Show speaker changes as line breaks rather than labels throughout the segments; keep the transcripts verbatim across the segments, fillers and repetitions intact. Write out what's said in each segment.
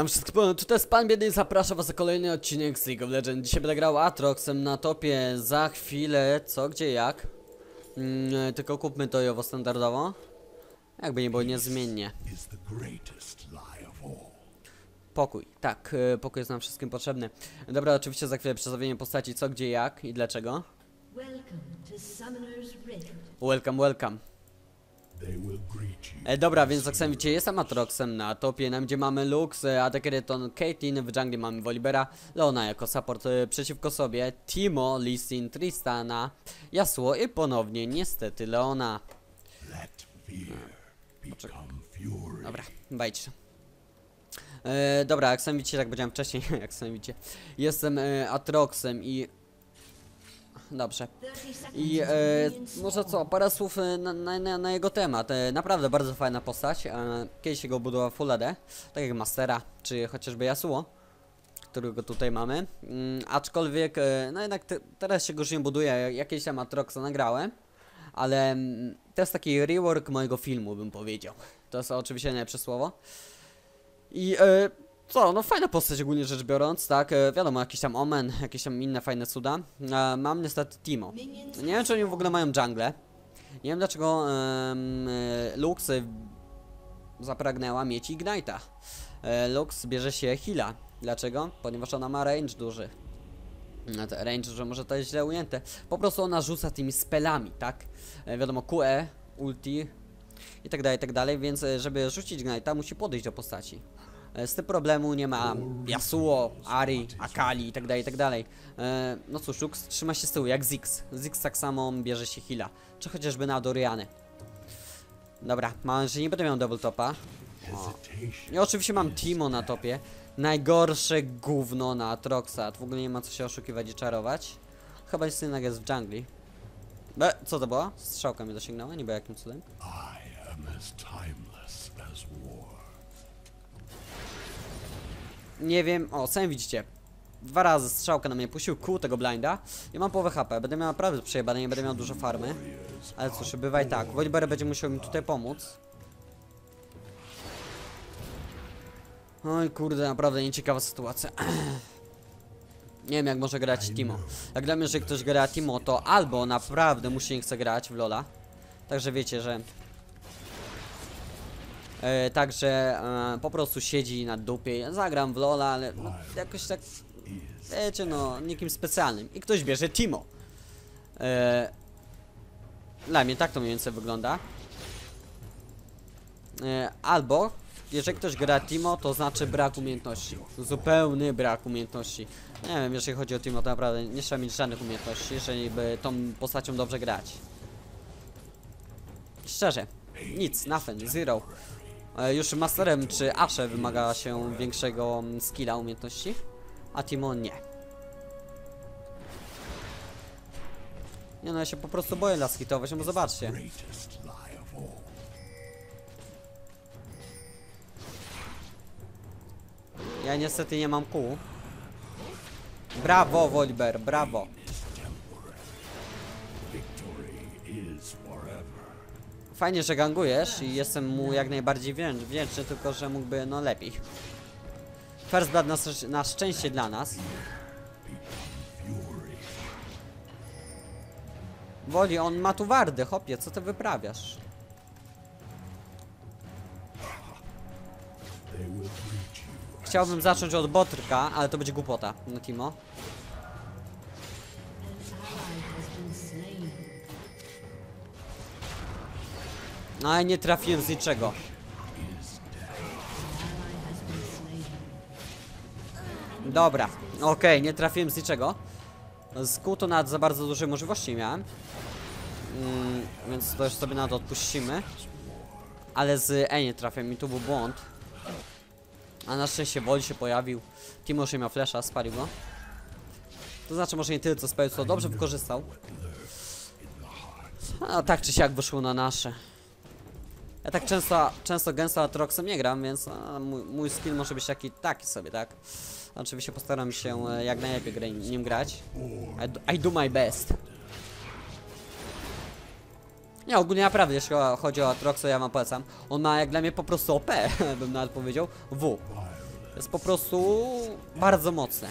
Witam wszystkich, tutaj jest Pan Biedny i zapraszam was na kolejny odcinek z League of Legends. Dzisiaj będę grał Aatroxem na topie za chwilę, co, gdzie, jak. Mm, tylko kupmy to jowo standardowo. Jakby nie było, niezmiennie. Pokój, tak, pokój jest nam wszystkim potrzebny. Dobra, oczywiście za chwilę przedstawienie postaci, co, gdzie, jak i dlaczego. Welcome, welcome. E, dobra, więc jak sami widzicie, jestem Aatroxem na topie, na gdzie mamy Lux, Adekereton, Caitlyn, w jungli mamy Volibera, Leona jako support e, przeciwko sobie, Teemo, Lee Sin, Tristana, Yasuo i ponownie niestety Leona. E, dobra, bajdź. E, dobra, jak sami widzicie, tak powiedziałem wcześniej, jak sami widzicie, jestem e, Aatroxem i... Dobrze. I e, może co, parę słów na, na, na jego temat. E, naprawdę bardzo fajna postać. E, kiedyś się go budował Full A D, tak jak Mastera, czy chociażby Yasuo, którego tutaj mamy. Mm, aczkolwiek, e, no jednak te, teraz się go już nie buduje. Jakieś tam Aatroxa nagrałem, ale mm, to jest taki rework mojego filmu, bym powiedział. To jest oczywiście najlepsze słowo. I e, co, no fajna postać ogólnie rzecz biorąc, tak, e, wiadomo, jakiś tam Omen, jakieś tam inne fajne cuda. E, mam niestety Teemo. Nie wiem, czy oni w ogóle mają jungle. Nie wiem, dlaczego e, Lux e, zapragnęła mieć Ignite'a. E, Lux bierze się heala. Dlaczego? Ponieważ ona ma range duży. No to range, że może to jest źle ujęte. Po prostu ona rzuca tymi spellami, tak? E, wiadomo, Q E, ulti i tak dalej, i tak dalej, więc e, żeby rzucić Ignite'a, musi podejść do postaci. Z tym problemu nie ma Yasuo, Ahri, Akali i tak dalej, i tak dalej. E, no cóż, Lux trzyma się z tyłu, jak Ziggs. Ziggs tak samo bierze się heala, czy chociażby na Doriany. Dobra, mam, że nie będę miał double topa. O. I oczywiście mam Teemo na topie. Najgorsze gówno na Aatroxa. W ogóle nie ma co się oszukiwać i czarować. Chyba jest jednak jest w jungli. Be, co to było? Strzałka mnie dosięgnęła, niby jakim cudem. Nie wiem, o, sami widzicie. Dwa razy strzałka na mnie puścił, kół tego blinda. I mam połowę H P, będę miał naprawdę przejebane, nie będę miał dużo farmy. Ale cóż, bywa i tak. Volibear będzie musiał mi tutaj pomóc. Oj kurde, naprawdę nieciekawa sytuacja. Nie wiem, jak może grać Teemo. Jak dla mnie, że ktoś gra Teemo, to albo naprawdę musi nie chce grać w LoL'a. Także wiecie, że... E, także e, po prostu siedzi na dupie. Ja zagram w LoL'a, ale no, jakoś tak, wiecie, no, nikim specjalnym. I ktoś bierze Teemo. E, dla mnie tak to mniej więcej wygląda. E, albo, jeżeli ktoś gra Teemo, to znaczy brak umiejętności. Zupełny brak umiejętności. Nie wiem, jeżeli chodzi o Teemo, to naprawdę nie trzeba mieć żadnych umiejętności, jeżeli by tą postacią dobrze grać. Szczerze, nic, nothing, zero. Już Masterem czy Ashe wymaga się większego skilla, umiejętności, a Teemo nie. Nie no, ja się po prostu boję las hitować, no bo zobaczcie. Ja niestety nie mam kół. Brawo, Volibear, brawo. Fajnie, że gangujesz i jestem mu jak najbardziej wdzięczny, tylko że mógłby, no lepiej. First Blood na, na szczęście dla nas. Woli, on ma tu wardy, hopie, co ty wyprawiasz? Chciałbym zacząć od botrka, ale to będzie głupota na Teemo. No ale nie trafiłem z niczego. Dobra, okej, okay, nie trafiłem z niczego. Z kół to nawet za bardzo dużej możliwości nie miałem. Mm, więc to już sobie na to odpuścimy. Ale z E nie trafiłem i tu był błąd. A na szczęście Woli się pojawił. Teemo już nie miał flasha, spalił go. To znaczy może nie tyle co spalił, co dobrze wykorzystał. A tak czy siak wyszło na nasze. Ja tak często, często gęsto Aatroxem nie gram, więc a, mój, mój skill może być taki, taki sobie, tak? Oczywiście postaram się e, jak najlepiej grę, nim grać. I do, I do my best. Nie, ogólnie naprawdę, jeśli chodzi o Aatroxa, ja wam polecam. On ma jak dla mnie po prostu O P, bym nawet powiedział, W. jest po prostu bardzo mocne.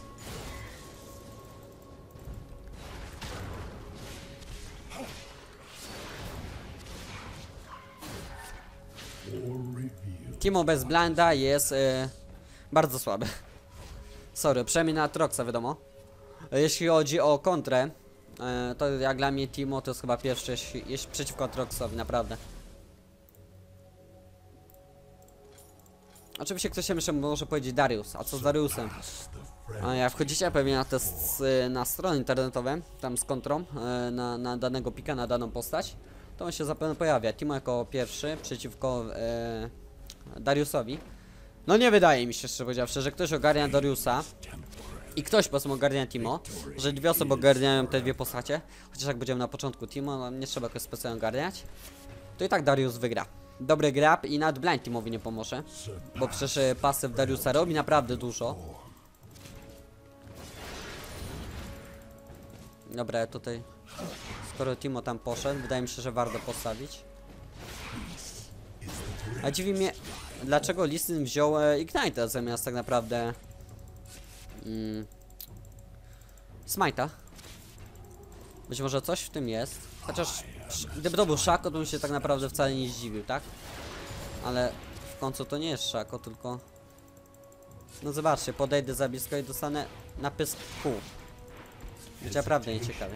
Teemo bez blinda jest e, bardzo słaby. Sorry, przynajmniej na Atroxa wiadomo. Jeśli chodzi o kontrę, e, to jak dla mnie Teemo to jest chyba pierwszy, jeśli, jeśli przeciwko Atroxowi, naprawdę. Oczywiście ktoś się jeszcze może powiedzieć Darius, a co z Dariusem? A jak wchodzicie pewnie na te na strony internetowe, tam z kontrą, e, na, na danego pika, na daną postać, to on się zapewne pojawia. Teemo jako pierwszy przeciwko e, Dariusowi. No nie wydaje mi się, szczerze powiedziawszy, że ktoś ogarnia Dariusa i ktoś po prostu ogarnia Teemo, że dwie osoby ogarniają te dwie postacie. Chociaż jak będziemy na początku Teemo, no nie trzeba jakoś specjalnie ogarniać, to i tak Darius wygra. Dobry grab i nawet blind Teamowi nie pomoże, bo przecież pasyw Dariusa robi naprawdę dużo. Dobra, tutaj skoro Teemo tam poszedł, wydaje mi się, że warto postawić. A dziwi mnie, dlaczego Lee Sin wziął e, Ignite'a zamiast tak naprawdę mm, Smite'a. Być może coś w tym jest. Chociaż gdyby to był Shaco, to bym się tak naprawdę wcale nie zdziwił, tak? Ale w końcu to nie jest Shaco, tylko... No zobaczcie, podejdę za blisko i dostanę na pysk pół. Będzie naprawdę nieciekawie.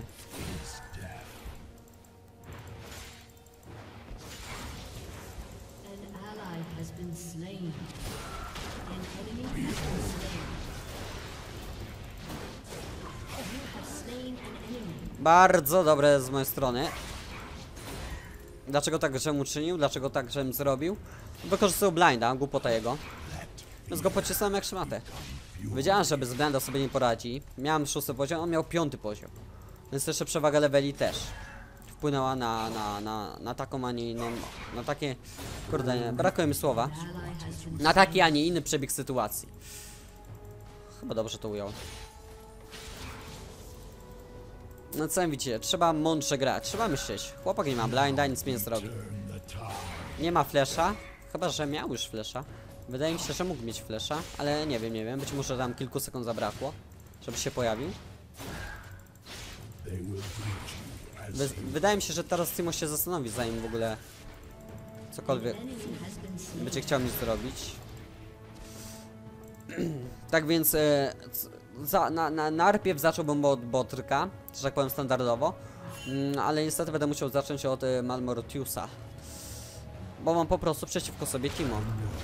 Bardzo dobre z mojej strony. Dlaczego tak, żem uczynił? Dlaczego tak, żem zrobił? Wykorzystał blinda, głupota jego. Więc go pocisnąłem jak szmatę. Wiedziałem, że bez blinda sobie nie poradzi. Miałem szósty poziom, on miał piąty poziom. Więc jeszcze przewaga leveli też wpłynęła na, na, na, na taką, a nie inną, na takie, kurde, nie, brakuje mi słowa, na taki, a nie inny przebieg sytuacji. Chyba dobrze to ujął. No co widzicie, trzeba mądrze grać, trzeba myśleć. Chłopak nie ma blinda, nic mi nie zrobi. Nie ma flesza, chyba że miał już flesza. Wydaje mi się, że mógł mieć flesza, ale nie wiem, nie wiem, być może tam kilku sekund zabrakło, żeby się pojawił. Wy wydaje mi się, że teraz Teemo się zastanowi, zanim w ogóle cokolwiek będzie chciał mi zrobić. Tak więc e, za, na, na, najpierw zacząłbym od Botrka, że tak powiem standardowo, mm, ale niestety będę musiał zacząć od e, Malmortiusa, bo mam po prostu przeciwko sobie Teemo.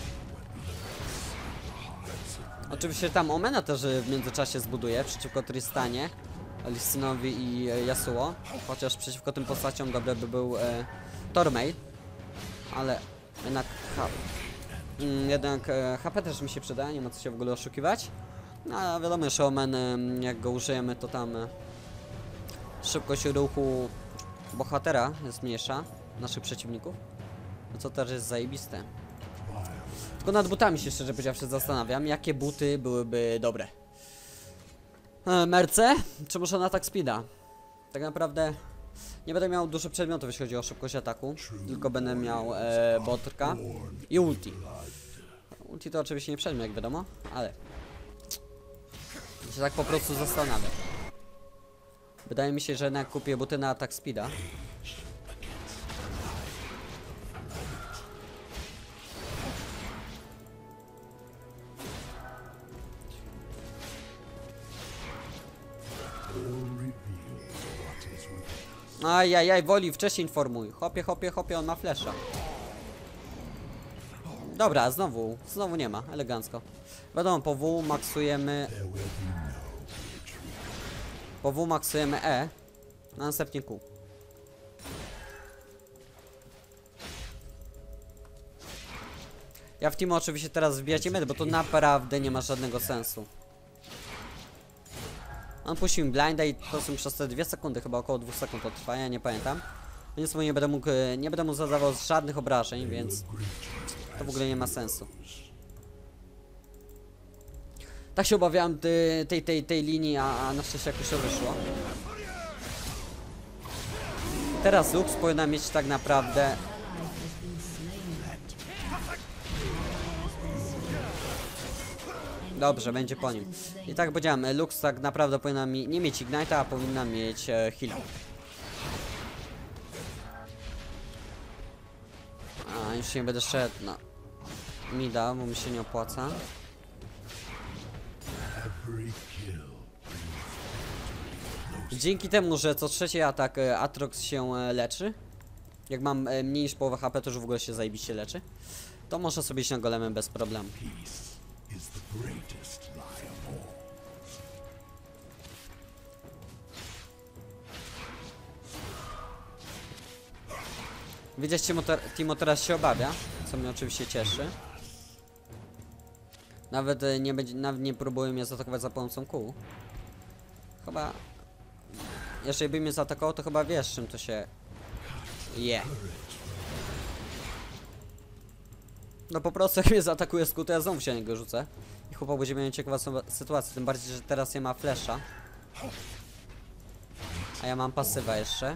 Oczywiście tam Omena też w międzyczasie zbuduje przeciwko Tristanie, Lee Sinowi i e, Yasuo, chociaż przeciwko tym postaciom dobry by był e, Tormey, ale jednak ha, mm, jednak e, H P też mi się przyda, nie ma co się w ogóle oszukiwać. No a wiadomo, że Omen, e, jak go użyjemy, to tam e, szybkość ruchu bohatera jest mniejsza, naszych przeciwników, no co też jest zajebiste. Tylko nad butami się szczerze powiedziawszy zastanawiam, jakie buty byłyby dobre. E, Merce? Czy może na atak speeda? Tak naprawdę nie będę miał dużo przedmiotów, jeśli chodzi o szybkość ataku, tylko będę miał e, Botrka i ulti. Ulti to oczywiście nie przedmiot, jak wiadomo, ale się tak po prostu zastanawiam. Wydaje mi się, że jednak kupię buty na atak speeda. Ajajaj, woli, wcześniej informuj. Hopie, hopie, hopie, on ma flesza. Dobra, znowu, znowu nie ma, elegancko. Wiadomo, po W maksujemy... Po W maksujemy E, na następnie Q. Ja w Teemo oczywiście teraz wbijać nie będę, bo to naprawdę nie ma żadnego sensu. On puścił mi blinda i to są przez te dwie sekundy, chyba około dwóch sekund to trwa, ja nie pamiętam. Więc nie będę mógł, nie będę mu zadawał żadnych obrażeń, więc to w ogóle nie ma sensu. Tak się obawiałem tej, tej, tej, tej linii, a, a na szczęście jakoś to wyszło. Teraz Lux powinna mieć tak naprawdę... Dobrze, będzie po nim. I tak powiedziałem, Lux tak naprawdę powinna mi nie mieć Ignite'a, a powinna mieć e, heal'a. A, już nie będę szedł na mida, bo mi się nie opłaca. Dzięki temu, że co trzeci atak e, Atrox się e, leczy, jak mam e, mniej niż połowę H P, to już w ogóle się zajebiście leczy, to można sobie iść na golemem bez problemu. Widzieć, Timo teraz się obawia, co mnie oczywiście cieszy. Nawet e, nie będzie, nawet nie próbuje mnie zaatakować za pomocą kół. Chyba... Jeżeli by mnie zaatakował, to chyba wiesz, czym to się je. No po prostu jak mnie zaatakuje skut, to ja znowu się na niego rzucę. I chłopak będzie miał ciekawą sytuację, tym bardziej, że teraz nie ma flesza. A ja mam pasywa jeszcze.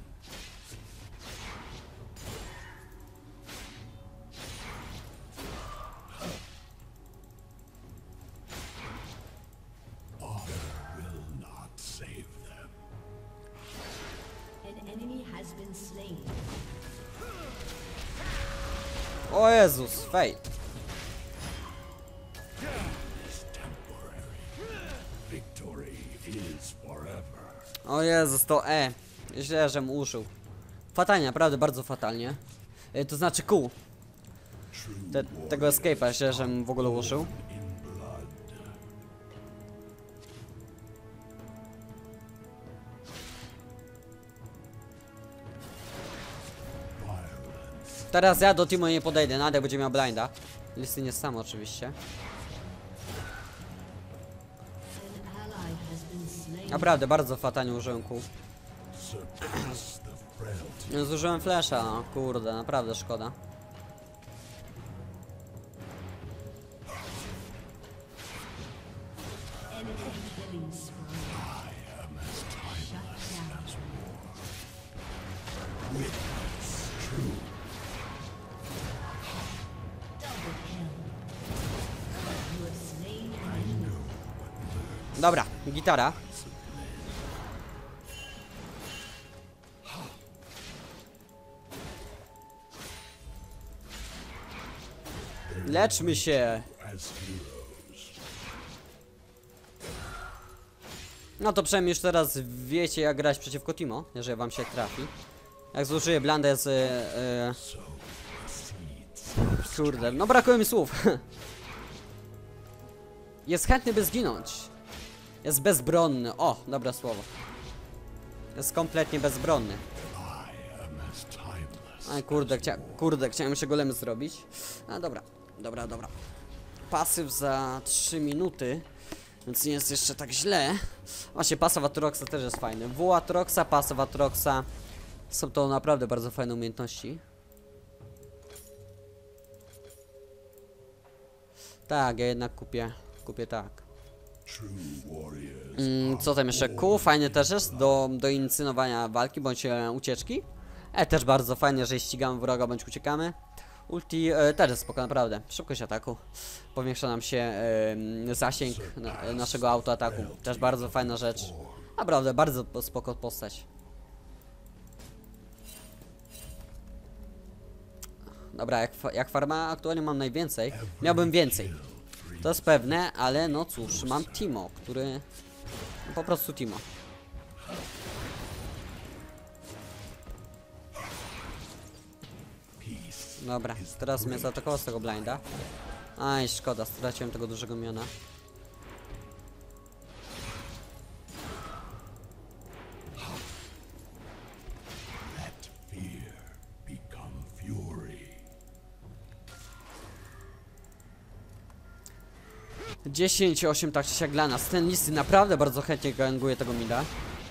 O Jezus, fej. O Jezus, to E. Źle, żem użył. Fatalnie, naprawdę bardzo fatalnie. E, to znaczy kół. Te, tego escape'a źle, żem w ogóle użył. Teraz ja do Timo nie podejdę, nawet jak będzie miał blinda. Listy nie sam oczywiście. Naprawdę, bardzo fatalnie użyłem kół. Zużyłem flasha, no kurde, naprawdę szkoda. Dobra, gitara. Leczmy się. No to przynajmniej już teraz wiecie, jak grać przeciwko Timo, jeżeli wam się trafi. Jak zużyję blandę z... Yy, kurde, no brakuje mi słów. Jest chętny, by zginąć. Jest bezbronny. O, dobre słowo. Jest kompletnie bezbronny. Aj, kurde, chcia kurde, chciałem jeszcze golemy zrobić. A dobra, dobra, dobra. Pasyw za trzy minuty, więc nie jest jeszcze tak źle. Właśnie pasyw Atroxa też jest fajny. W Atroxa, pasyw Atroxa. Są to naprawdę bardzo fajne umiejętności. Tak, ja jednak kupię, kupię tak. Mm, co tam jeszcze? Q fajny też jest do, do inicjowania walki bądź e, ucieczki. E, też bardzo fajnie, że ścigamy wroga bądź uciekamy. Ulti e, też jest spoko, naprawdę. Szybkość ataku. Powiększa nam się e, zasięg na, naszego autoataku. Też bardzo fajna rzecz. Naprawdę, bardzo spoko postać. Dobra, jak, fa jak farma aktualnie mam najwięcej. Miałbym więcej. To jest pewne, ale no cóż, mam Timo, który... No, po prostu Timo. Dobra, teraz mnie zaatakował z tego blinda. Aj, szkoda, straciłem tego dużego miona. dziesięć osiem tak czy siak dla nas. Ten listy naprawdę bardzo chętnie ganguje tego mida.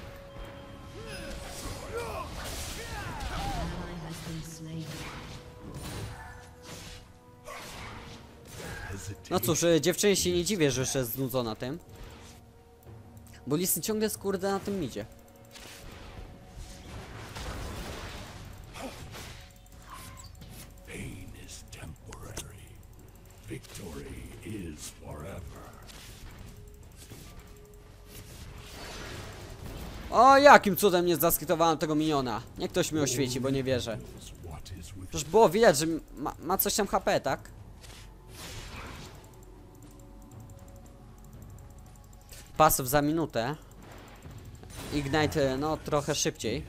No cóż, dziewczynie się nie dziwię, że jeszcze jest znudzona tym. Bo listy ciągle jest kurde na tym midzie. O, jakim cudem nie zaskitowałem tego miniona. Niech ktoś mi oświeci, bo nie wierzę. Przecież było widać, że ma, ma coś tam H P, tak? Pasyw za minutę. Ignite, no trochę szybciej.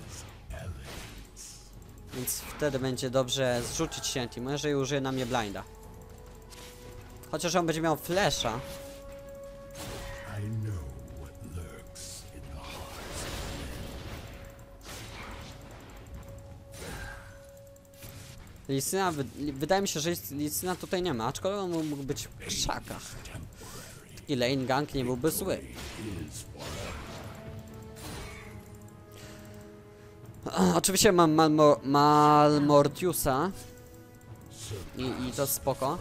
Więc wtedy będzie dobrze zrzucić się Timo, jeżeli użyje na mnie blinda. Chociaż on będzie miał flasha. Lisyna, wydaje mi się, że Lisyna tutaj nie ma, aczkolwiek on mógł być w krzakach. Taki lane gang nie byłby zły. Oczywiście mam Malmo Malmortiusa I, i to spoko.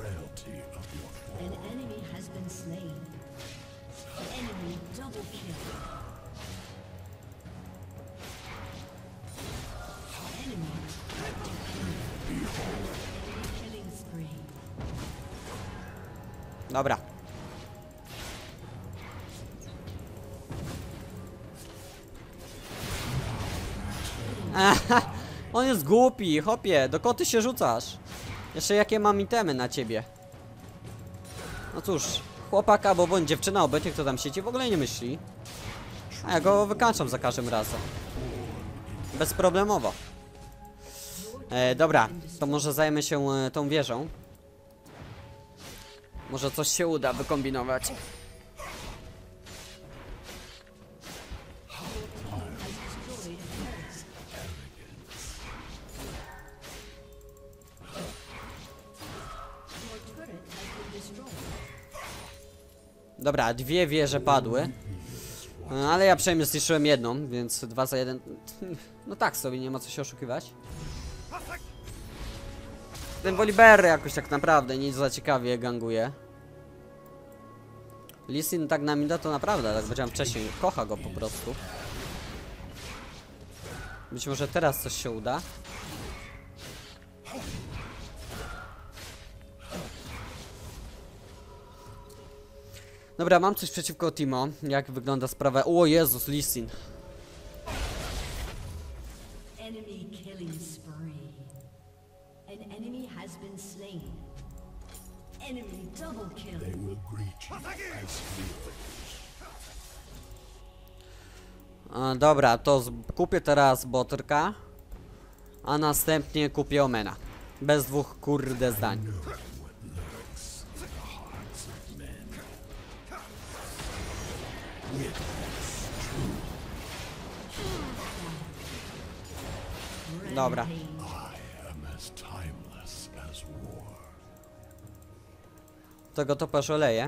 Dobra. Aha, on jest głupi, hopie, do koty się rzucasz. Jeszcze jakie mam itemy na ciebie. No cóż, chłopak albo bądź dziewczyna, obojętnie kto tam siedzi, w ogóle nie myśli. A ja go wykańczam za każdym razem. Bezproblemowo. E, dobra, to może zajmę się e, tą wieżą. Może coś się uda wykombinować. Dobra, dwie wieże padły. Ale ja przynajmniej zniszczyłem jedną, więc dwa za jeden. No tak sobie, nie ma co się oszukiwać. Ten Volibear jakoś tak naprawdę nic za ciekawie ganguje. Lee Sin tak na mida to naprawdę, tak powiedziałem wcześniej, kocha go po prostu. Być może teraz coś się uda. Dobra, mam coś przeciwko Timo. Jak wygląda sprawa? O Jezus, Lee Sin. A, dobra, to kupię teraz botrka, a następnie kupię Omena. Bez dwóch kurde zdań. Dobra. Tego to poszaleje.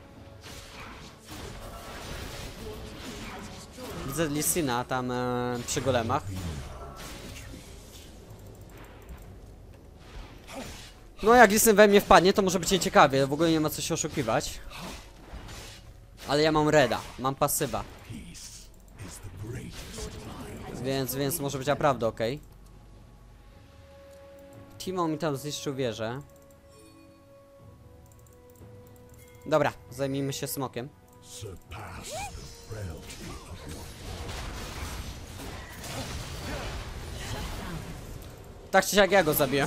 Widzę Lee Sina tam e, przy golemach. No jak Lee Sin we mnie wpadnie, to może być nieciekawie. W ogóle nie ma co się oszukiwać. Ale ja mam reda, mam pasywa. Więc, więc może być naprawdę ok. Timo mi tam zniszczył wieżę. Dobra, zajmijmy się smokiem. Tak czy siak ja go zabiłem.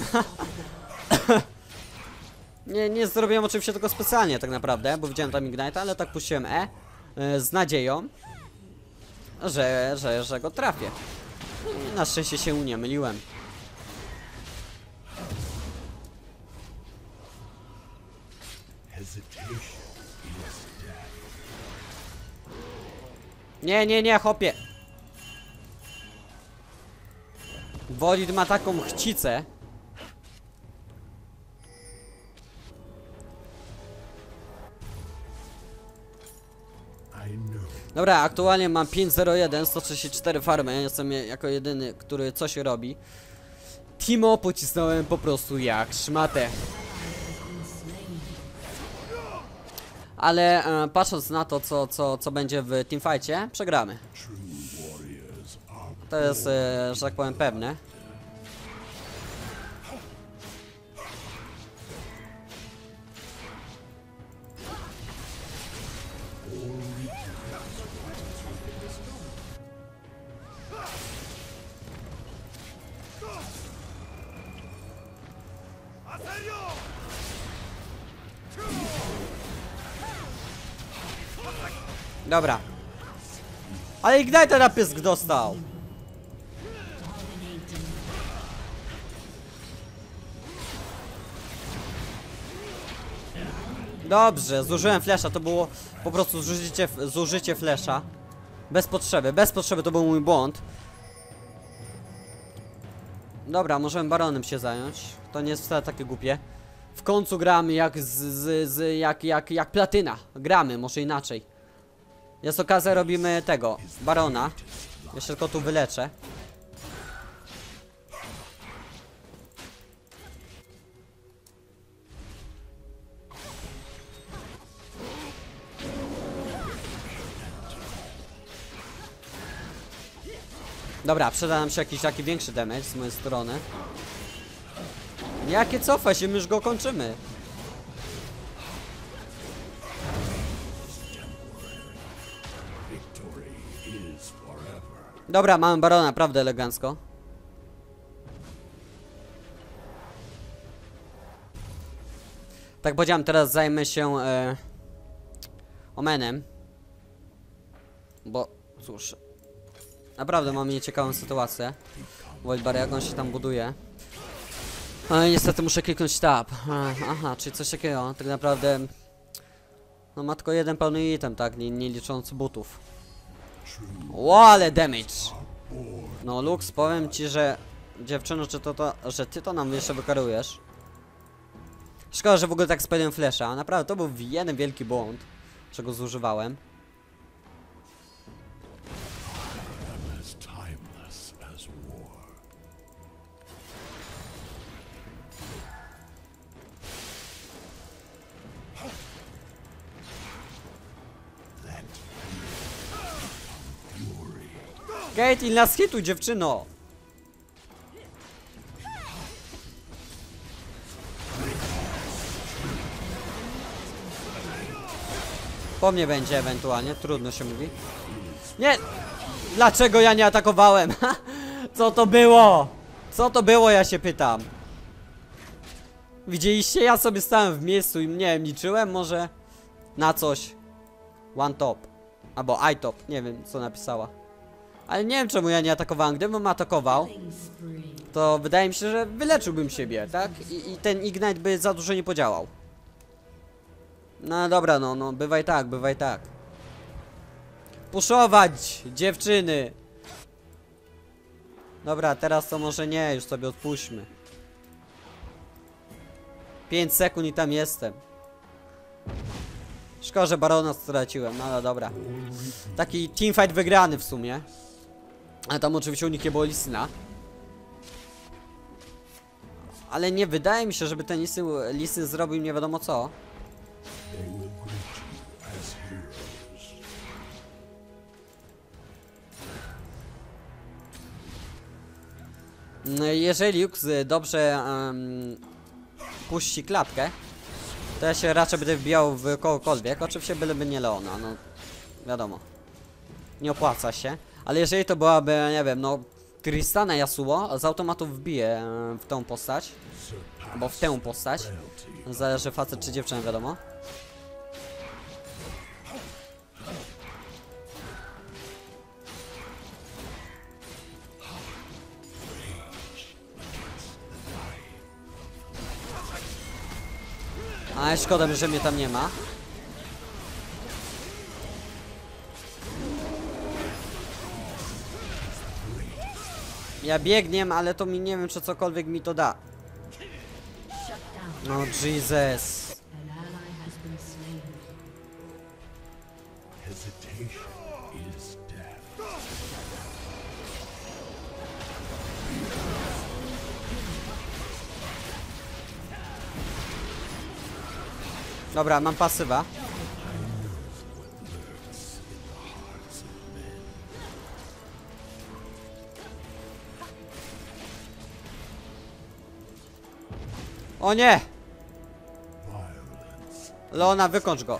nie, nie zrobiłem oczywiście tego specjalnie tak naprawdę, bo widziałem tam Ignite, ale tak puściłem E y, z nadzieją, że, że, że go trafię. I na szczęście się nie myliłem. Nie, nie, nie, chłopie. Wolid ma taką chcicę. Dobra, aktualnie mam pięć zero jeden, sto trzydzieści cztery farmy. Jestem jako jedyny, który coś robi. Timo pocisnąłem po prostu jak szmatę. Ale e, patrząc na to, co, co, co będzie w teamfightie, przegramy. To jest, e, że tak powiem, pewne. Dobra. Ale Ignite na pysk dostał. Dobrze, zużyłem flesza, to było po prostu zużycie, zużycie flesza. Bez potrzeby, bez potrzeby, to był mój błąd. Dobra, możemy baronem się zająć. To nie jest wcale takie głupie. W końcu gramy jak z, z, z jak, jak, jak platyna. Gramy, może inaczej. Jest okazja, robimy tego, barona. Jeszcze tylko tu wyleczę. Dobra, przyda nam się jakiś taki większy damage z mojej strony. Jakie cofa się, my już go kończymy. Dobra, mamy barona, naprawdę elegancko. Tak powiedziałem, teraz zajmę się e, Omenem. Bo, cóż, naprawdę mamy nieciekawą sytuację. Wildbar, jak on się tam buduje. Ale niestety muszę kliknąć tab. Aha, czyli coś takiego, tak naprawdę. No ma tylko jeden pełny item, tak, nie, nie licząc butów. O, ale damage! No Lux, powiem ci, że dziewczyno, czy to, to, że ty to nam jeszcze wykarujesz. Szkoda, że w ogóle tak spaliłem flesza. Naprawdę, to był jeden wielki błąd, czego zużywałem. Caitlyn, nas hituj, dziewczyno! Po mnie będzie ewentualnie, trudno się mówi. Nie! Dlaczego ja nie atakowałem? Co to było? Co to było, ja się pytam. Widzieliście? Ja sobie stałem w miejscu i nie wiem, liczyłem może na coś. One top. Albo I top, nie wiem co napisała. Ale nie wiem czemu ja nie atakowałem. Gdybym atakował, to wydaje mi się, że wyleczyłbym siebie, tak? I, i ten Ignite by za dużo nie podziałał. No dobra, no, no, bywaj tak, bywaj tak. Puszować, dziewczyny! Dobra, teraz to może nie, już sobie odpuśćmy. pięć sekund i tam jestem. Szkoda, że barona straciłem, no ale dobra. Taki teamfight wygrany w sumie. Ale tam oczywiście u nich nie było Lisyna. Ale nie wydaje mi się, żeby ten Lisyn, Lisyn zrobił nie wiadomo co. No, jeżeli Lux dobrze um, puści klatkę, to ja się raczej będę wbijał w kogokolwiek. Oczywiście byleby nie Leona, no wiadomo. Nie opłaca się. Ale jeżeli to byłaby, nie wiem, no Tristana Yasuo, z automatu wbije w tą postać. Albo w tę postać. Zależy facet czy dziewczyna, wiadomo. A szkoda, że mnie tam nie ma. Ja biegniem, ale to mi nie wiem, czy cokolwiek mi to da. No Jesus. Dobra, mam pasywa. O nie! Leona, wykończ go.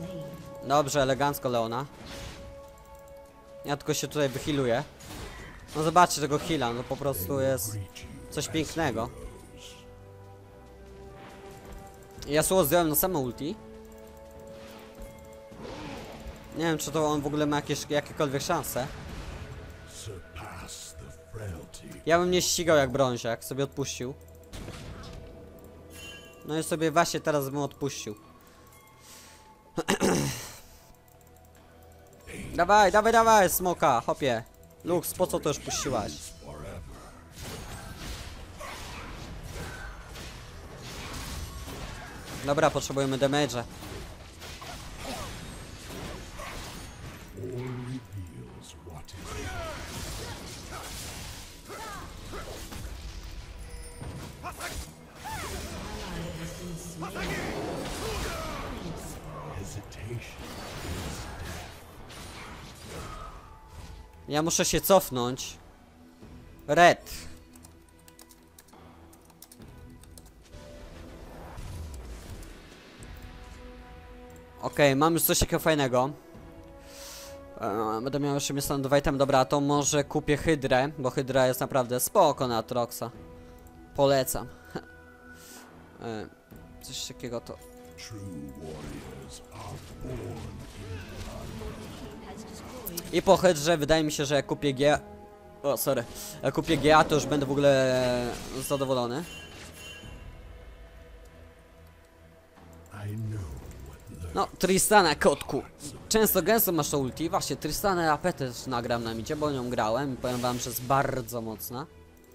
Dobrze, elegancko Leona. Ja tylko się tutaj wyhealuję. No zobaczcie tego heala, no po prostu jest coś pięknego. Yasuo zdjąłem na samo ulti. Nie wiem, czy to on w ogóle ma jakieś, jakiekolwiek szanse. Ja bym nie ścigał jak brąziak, sobie odpuścił. No i sobie właśnie teraz bym odpuścił. Dawaj, dawaj, dawaj, smoka, hopie. Lux, po co to już puściłaś? Dobra, potrzebujemy damage'a. Ja muszę się cofnąć. Red. Okej, okay, mam już coś takiego fajnego. Eee, będę miał jeszcze miejsce do item. Dobra, to może kupię hydrę, bo hydra jest naprawdę spoko na Atroxa. Polecam. eee, coś takiego to... I po hydrze wydaje mi się, że jak kupię G... O, sorry. Jak kupię G A, to już będę w ogóle zadowolony. No, Tristana, kotku. Często gęsto masz to ulti. Właśnie, Tristana A P też nagram na micie, bo nią grałem i powiem wam, że jest bardzo mocna.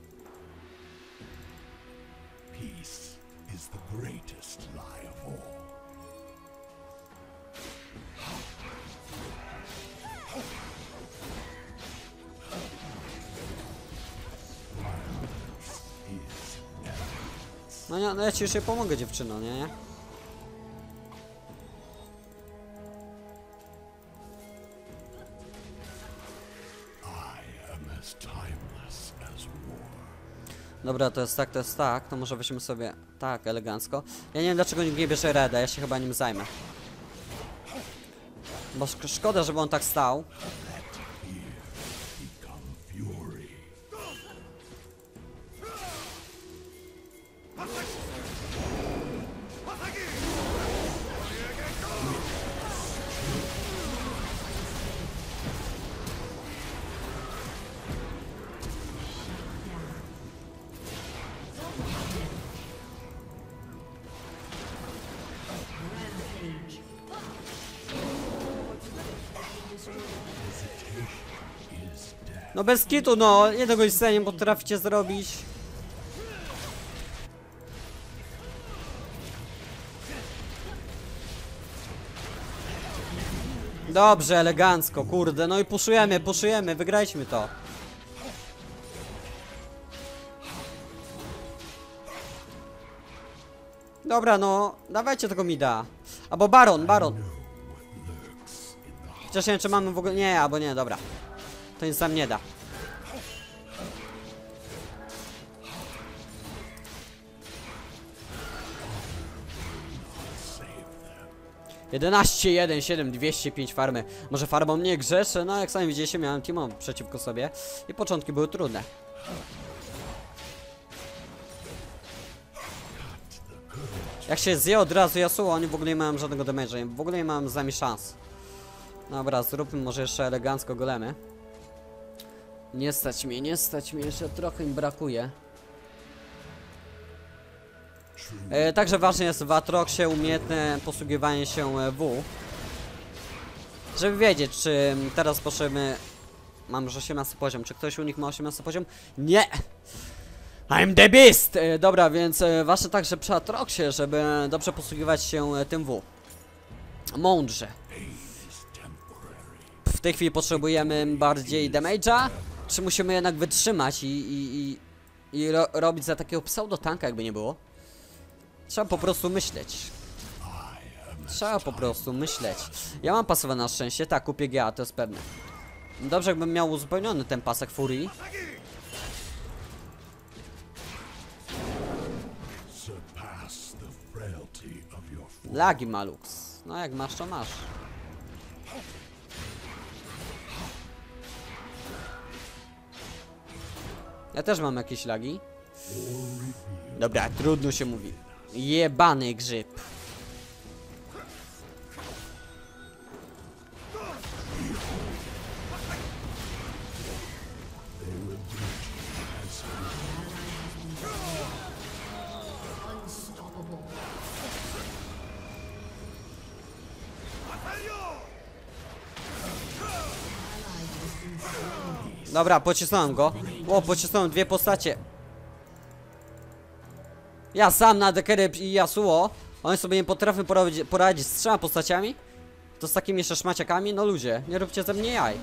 No nie, no ja ci już jej pomogę, dziewczyno, nie? Dobra, to jest tak, to jest tak, to może weźmy sobie tak, elegancko. Ja nie wiem, dlaczego nikt nie bierze Reda, ja się chyba nim zajmę. Bo szk szkoda, żeby on tak stał. No bez kitu, no, jednego nic nie potraficie zrobić. Dobrze, elegancko, kurde, no i puszujemy, puszujemy, wygrajmy to. Dobra, no, dawajcie tego mida. Albo Baron, Baron. Chociaż nie wiem, czy mamy w ogóle... Nie, albo nie, dobra. To nic nam nie da. jedenaście, jeden, siedem, dwieście pięć farmy. Może farmą nie grzeszę, no jak sami widzieliście, miałem teamom przeciwko sobie. I początki były trudne. Jak się zje od razu Yasuo, oni w ogóle nie mają żadnego damage'a, w ogóle nie mają z nami szans. Dobra, zróbmy może jeszcze elegancko golemy. Nie stać mnie, nie stać mnie, jeszcze trochę im brakuje. E, także ważne jest w Atroxie umiejętne posługiwanie się W. Żeby wiedzieć, czy teraz potrzebujemy... Mam już osiemnasty poziom, czy ktoś u nich ma osiemnasty poziom? Nie! I'm the beast! E, dobra, więc e, ważne także przy Atroxie, żeby dobrze posługiwać się e, tym W. Mądrze. W tej chwili potrzebujemy bardziej damage'a, czy musimy jednak wytrzymać i, i, i, i ro, robić za takiego pseudo-tanka, jakby nie było? Trzeba po prostu myśleć. Trzeba po prostu myśleć. Ja mam pasywę na szczęście, tak, kupię G A, to jest pewne. Dobrze, jakbym miał uzupełniony ten pasek Furii. Lagi ma Lux. No jak masz, to masz. Ja też mam jakieś lagi. Dobra, trudno się mówi. Jebany grzyb. Dobra, pocisnąłem go. O, pocisnąłem dwie postacie. Ja sam na Dekery i Yasuo. Oni sobie nie potrafią poradzić, poradzić z trzema postaciami. To z takimi jeszcze szmaciakami. No ludzie, nie róbcie ze mnie jaj.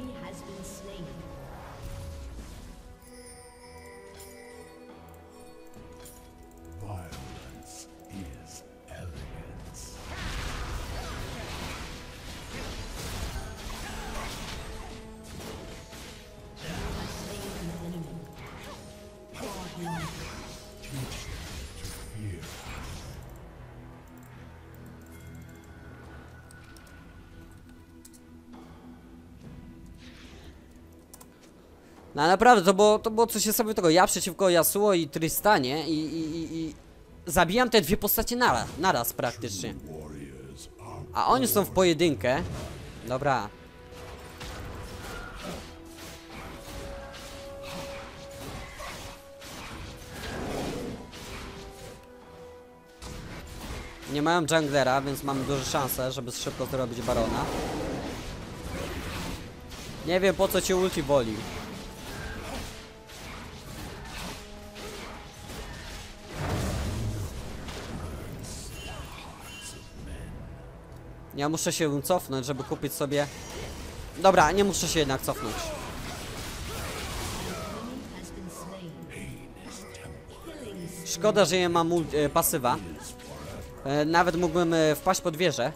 No naprawdę, to było, to było coś niesamowitego. Ja przeciwko Yasuo i Tristanie i, i, i, i zabijam te dwie postacie naraz, naraz praktycznie. A oni są w pojedynkę. Dobra. Nie mają junglera, więc mamy duże szanse, żeby szybko zrobić barona. Nie wiem, po co cię ulti woli. Ja muszę się cofnąć, żeby kupić sobie... Dobra, nie muszę się jednak cofnąć. Szkoda, że nie mam e, pasywa. E, nawet mógłbym e, wpaść pod wieżę.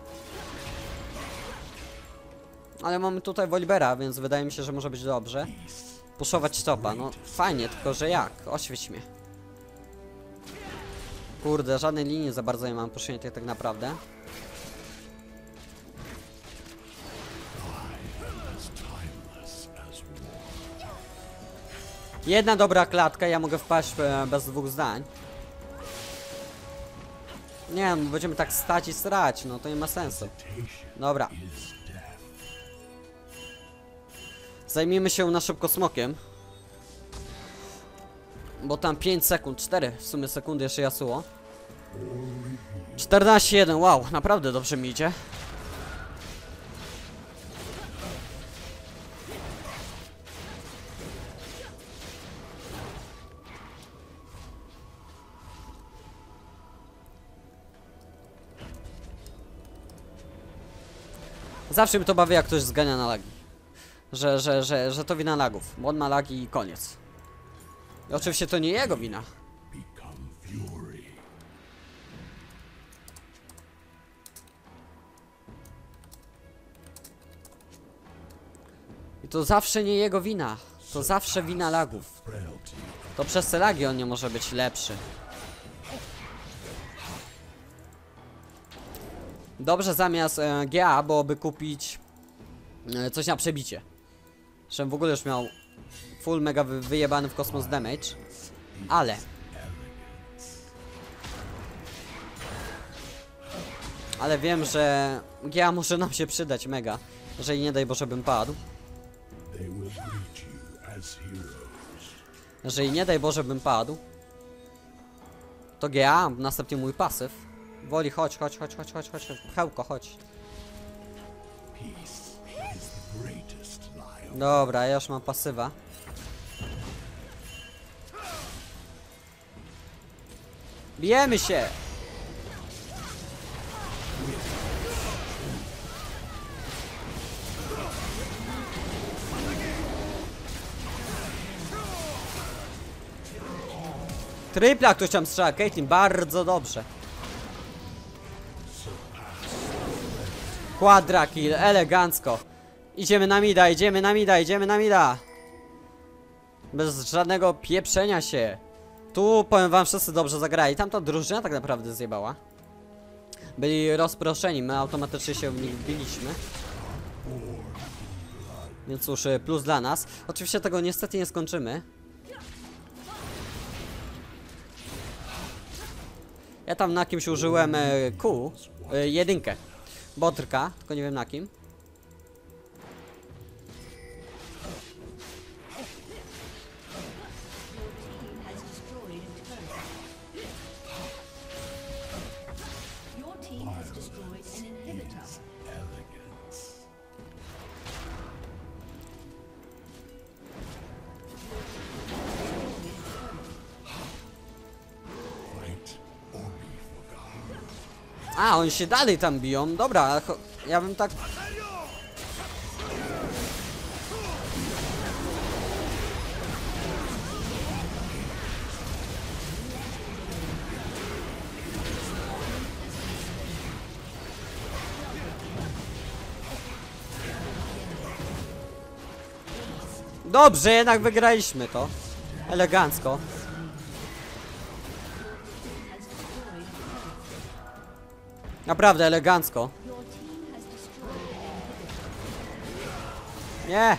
Ale mamy tutaj Wolibera, więc wydaje mi się, że może być dobrze. Puszować topa, no fajnie, tylko że jak? Oświeć mnie. Kurde, żadnej linii za bardzo nie mam puszczniętej tak naprawdę. Jedna dobra klatka, ja mogę wpaść e, bez dwóch zdań. Nie, no, będziemy tak stać i srać, no to nie ma sensu. Dobra. Zajmijmy się na szybko smokiem. Bo tam pięć sekund, cztery w sumie sekundy jeszcze Yasuo. czternaście jeden, wow, naprawdę dobrze mi idzie. Zawsze mi to bawi, jak ktoś zgania na lagi. Że, że, że, że to wina lagów. Bo on ma lagi i koniec. I oczywiście to nie jego wina. I to zawsze nie jego wina. To zawsze wina lagów. To przez te lagi on nie może być lepszy. Dobrze, zamiast e, G A byłoby kupić e, coś na przebicie. Żebym w ogóle już miał full mega wy wyjebany w kosmos damage. Ale Ale wiem, że G A może nam się przydać mega. Jeżeli nie daj Boże bym padł. Jeżeli nie daj Boże bym padł, to G A, następnie mój pasyw. Woli, chodź, chodź, chodź, chodź, chodź, chodź, Hełko, chodź. Dobra, ja już mam pasywa. Bijemy się! Tripla ktoś tam strzela, Caitlyn, bardzo dobrze. Quadra kill, elegancko. Idziemy na mida, idziemy na mida, idziemy na mida. Bez żadnego pieprzenia się. Tu powiem wam, wszyscy dobrze zagrali. Tamta drużyna tak naprawdę zjebała. Byli rozproszeni, my automatycznie się w nich wbiliśmy. Więc cóż, plus dla nas. Oczywiście tego niestety nie skończymy. Ja tam na kimś użyłem e, Q, e, jedynkę. Botrka, tylko nie wiem na kim. A, oni się dalej tam biją. Dobra, ja bym tak... Dobrze, jednak wygraliśmy to. Elegancko. Naprawdę elegancko. Nie.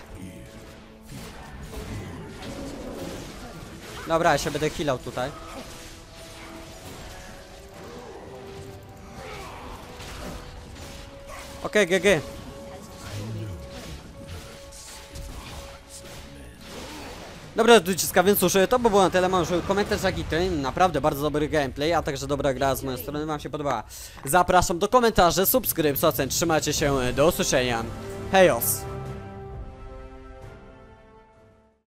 Dobra, ja się będę healał tutaj. Okej, okay, G G. Dobra, ludziska, więc cóż, to by było na tyle. Mam już komentarz jak i ty. Naprawdę bardzo dobry gameplay, a także dobra gra z mojej strony wam się podobała. Zapraszam do komentarzy, subskrypcji, ocen. Trzymajcie się, do usłyszenia. Hejos!